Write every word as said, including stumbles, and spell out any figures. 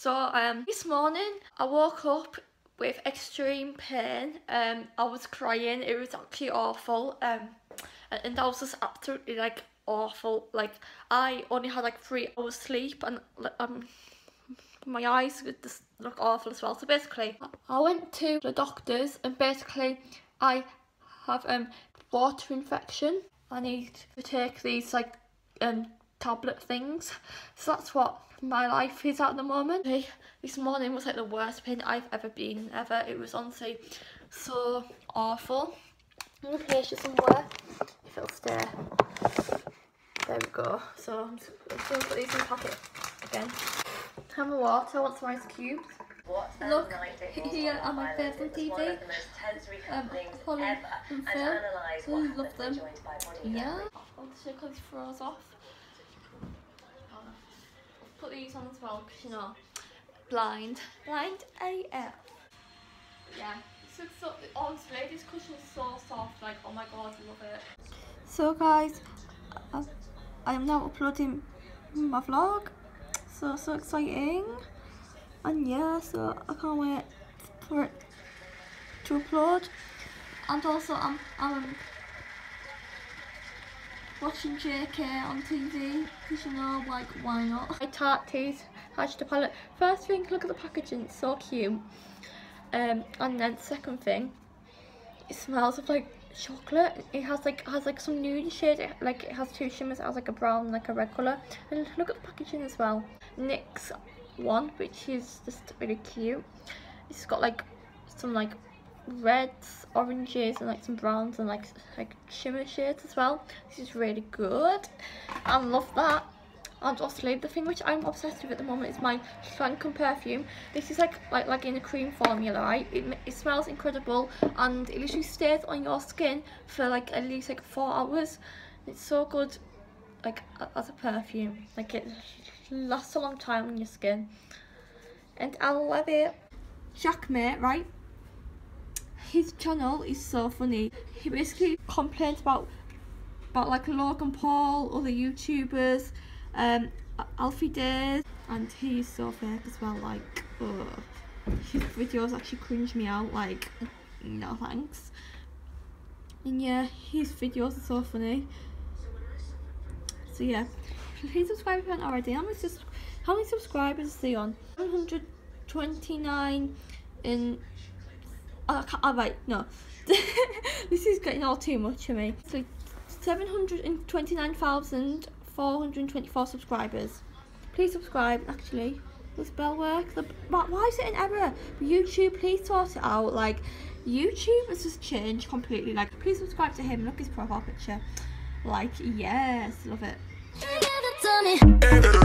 So um, this morning I woke up with extreme pain. Um, I was crying. It was actually awful. Um, and, and that was just absolutely like awful. Like I only had like three hours sleep, and um, my eyes would just look awful as well. So basically, I went to the doctors, and basically I have um water infection. I need to take these like um tablet things. So that's what my life is at the moment. This morning was like the worst pain I've ever been ever. It was honestly so awful. I'm gonna place you somewhere if it'll stay. There we go. So I'm just, I'm just gonna put these in the packet again. Have a water. I want some ice cubes. Look, here are my favourites on T V. Um, Holly and Phil. I love them. Yeah. I'll just shake all these froze off. Put these on as well, because you know, blind. Blind A F. Yeah. So, so, honestly, this cushion is so soft. Like, oh my god, I love it. So, guys, I, I am now uploading my vlog. So, so exciting. And yeah, so I can't wait for it to upload. And also, I'm, I'm watching J K on T V, because you know, like, why not? My Tarte Teas Hydra palette. First thing, look at the packaging, it's so cute. Um, and then second thing, it smells of like chocolate. It has like has like some nude shades. It, like it has two shimmers. It has like a brown and like a red colour. And look at the packaging as well. NYX one, which is just really cute. It's got like some like reds, oranges, and like some browns and like like shimmer shades as well. This is really good. I love that. And obviously the thing which I'm obsessed with at the moment is my Schlanken perfume. This is like like like in a cream formula, right? It, it smells incredible, and it literally stays on your skin for like at least like four hours. It's so good, like as a perfume. Like it lasts a long time on your skin, and I love it. Jacquemus, right? His channel is so funny. He basically complains about about like Logan Paul, other YouTubers, um, Alfie Days, and he's so fake as well. Like, oh, his videos actually cringe me out. Like, no thanks. And yeah, his videos are so funny. So yeah, please subscribe if you haven't already. How many sus how many subscribers is he on? one hundred twenty-nine in. Oh, I can't, oh, right, no. This is getting all too much for me. It's like seven hundred twenty-nine thousand four hundred twenty-four subscribers. Please subscribe. Actually, does bell work? The, why is it an error? YouTube, please sort it out. Like, YouTube has just changed completely. Like, please subscribe to him. Look at his profile picture. Like, yes, love it.